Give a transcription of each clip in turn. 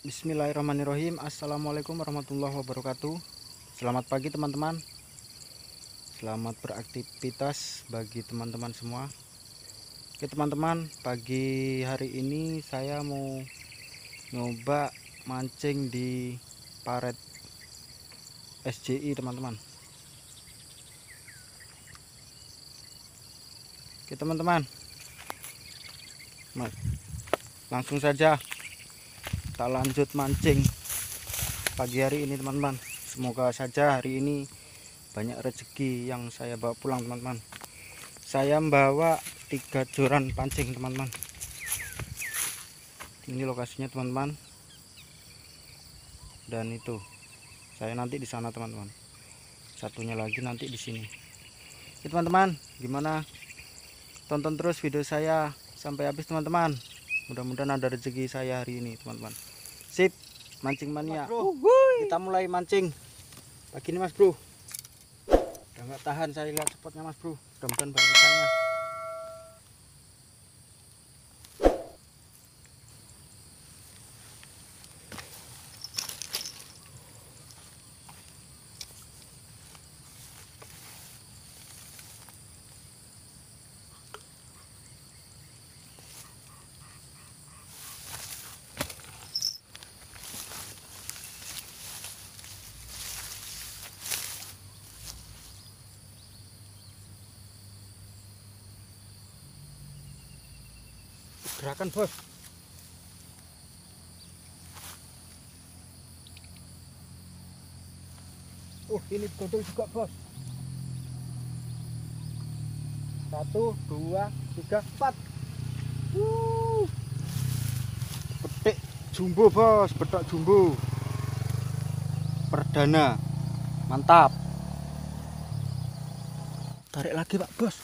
Bismillahirrahmanirrahim. Assalamualaikum warahmatullahi wabarakatuh. Selamat pagi teman-teman. Selamat beraktivitas bagi teman-teman semua. Oke teman-teman, pagi hari ini saya mau nyoba mancing di paret SJI teman-teman. Oke teman-teman, langsung saja kita lanjut mancing pagi hari ini teman-teman. Semoga saja hari ini banyak rezeki yang saya bawa pulang teman-teman. Saya membawa 3 joran pancing teman-teman. Ini lokasinya teman-teman. Dan itu saya nanti di sana teman-teman. Satunya lagi nanti di sini. Oke teman-teman, gimana? Tonton terus video saya sampai habis teman-teman. Mudah-mudahan ada rezeki saya hari ini teman-teman. Sip, mancing mania. Kita mulai mancing pagi ini mas bro. Udah nggak tahan saya lihat spotnya mas bro. Mudah-mudahan banyak ikannya. Gerakan bos. Ini godol juga bos. 1, 2, 3, 4. Petik jumbo bos, betok jumbo. Perdana. Mantap. Tarik lagi pak bos.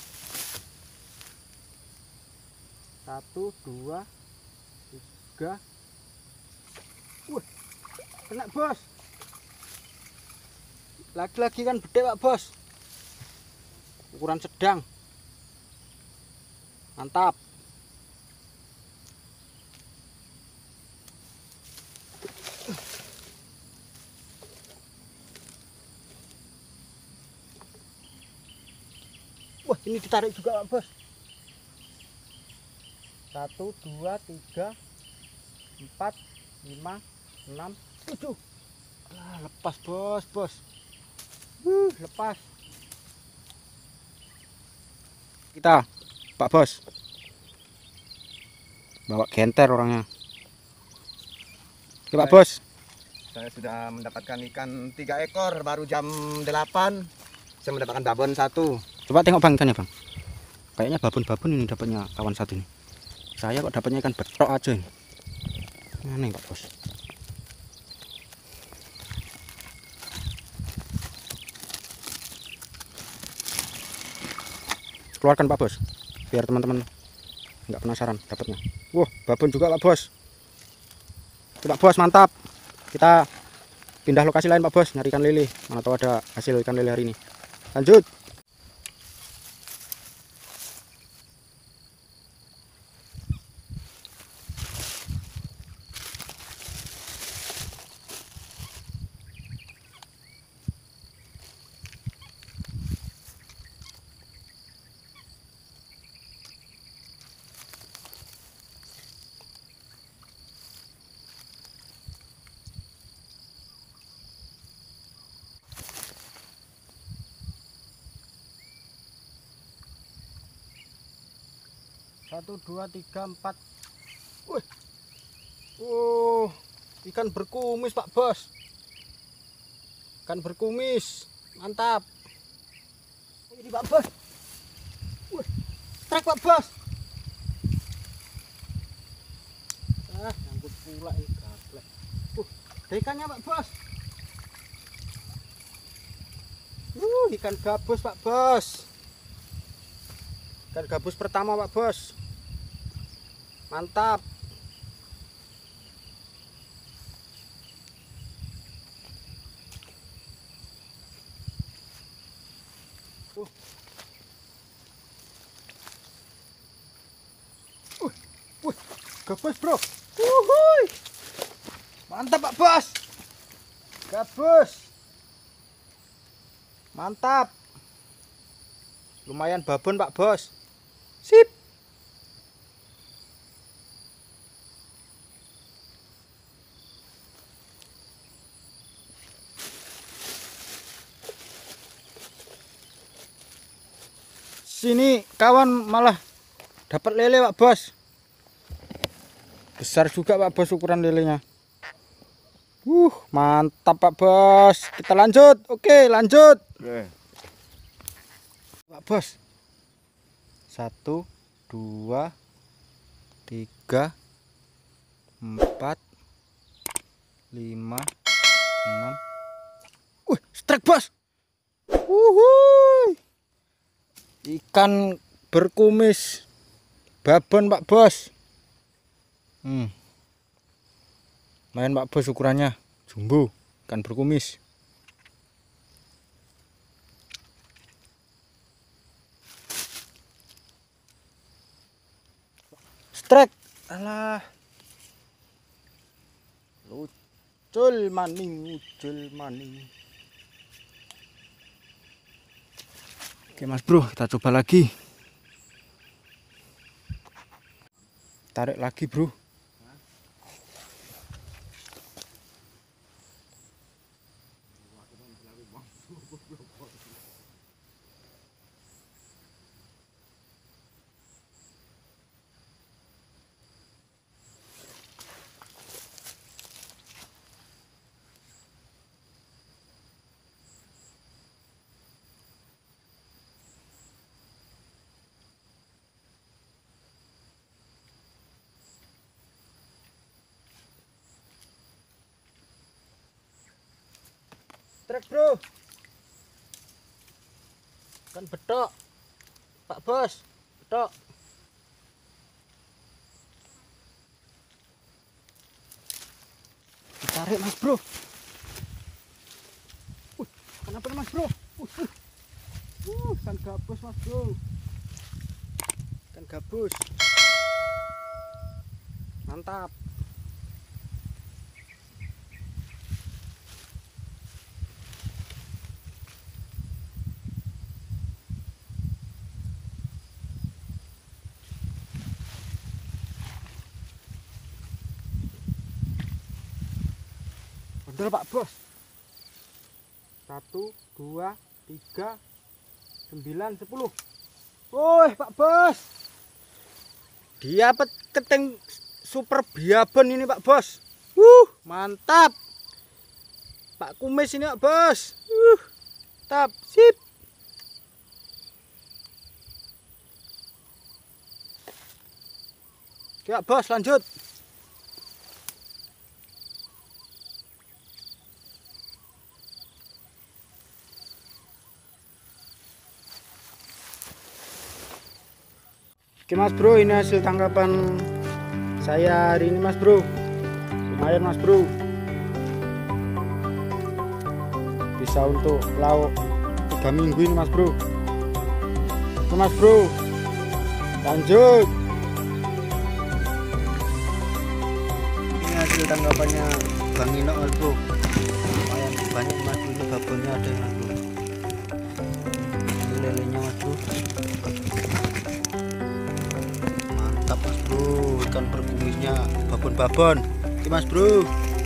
1, 2, 3. Kena bos. Lagi-lagi kan gede pak bos. Ukuran sedang. Mantap. Wah, ini ditarik juga pak bos. 1, 2, 3, 4, 5, 6, 7. Lepas bos. Lepas. Kita pak bos bawa genter orangnya. Oke pak bos, Saya sudah mendapatkan ikan 3 ekor baru jam 8. Saya mendapatkan babon 1. coba tengok bang ikannya bang. Kayaknya babon ini dapatnya kawan satu nih. Saya kok dapatnya ikan betok aja nih. Aneh pak bos. Keluarkan pak bos biar teman-teman nggak penasaran dapatnya. Wah, babon juga pak bos. Oke, pak bos mantap. Kita pindah lokasi lain pak bos, nyari ikan lele. Mana tahu ada hasil ikan lele hari ini. Lanjut. Satu, 2, 3, 4. Wih. Ikan berkumis pak bos. Ikan berkumis. Mantap. Ini pak bos. Wih. Trek pak bos. Nyangkut pula ini gaplek. Ada ikannya pak bos. Ikan gabus pak bos. Ikan gabus pertama pak bos. Mantap. Gabus bro. Mantap Pak Bos. Gabus. Mantap. Lumayan babon Pak Bos. Sip. Sini kawan malah dapat lele Pak Bos. Besar juga Pak Bos ukuran lelenya. Mantap Pak Bos. Kita lanjut. Oke, lanjut. Pak Bos. 1 2 3 4 5 6. Strike Bos. Ikan berkumis babon Pak Bos. Main Pak Bos ukurannya jumbo, ikan berkumis. Strike. Alah. Ucul maning, ucul maning. Oke Mas Bro, kita coba lagi. Tarik lagi Bro. Trek Bro. Kan betok Pak Bos, betok. Ditarik Mas Bro. Kenapa Mas Bro? Kan gabus Mas Bro. Kan gabus. Mantap. Betul Pak Bos. 1 2 3 9 10. Woi Pak Bos. Dia keting super biabon ini Pak Bos. Mantap. Pak kumis ini Pak Bos. Mantap. Sip. Oke Pak Bos, lanjut. Oke Mas Bro, ini hasil tangkapan saya hari ini Mas Bro. Lumayan Mas Bro. Bisa untuk lauk 3 minggu ini Mas Bro. Oke Mas Bro, lanjut. Ini hasil tangkapannya Bang Ino Mas Bro. Lumayan banyak Mas Bro, ini babonnya ada Mas Bro. Ini lelenya Mas Bro. Mas Bro, ikan berkumisnya babon-babon. Oke Mas Bro,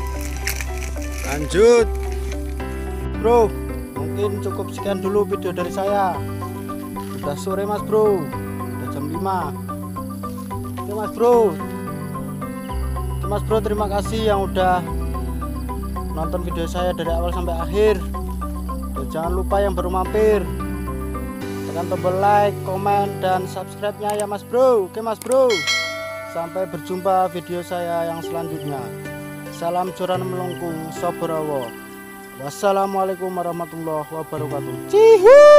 lanjut Bro. Mungkin cukup sekian dulu video dari saya. Udah sore Mas Bro, udah jam 5. Oke Mas Bro. Oke Mas Bro, terima kasih yang udah nonton video saya dari awal sampai akhir. Dan jangan lupa yang baru mampir, tekan tombol like, komen, dan subscribe-nya ya Mas Bro. Oke Mas Bro, sampai berjumpa video saya yang selanjutnya. Salam joran melengkung Soborowo. Wassalamualaikum warahmatullahi wabarakatuh. Cihu.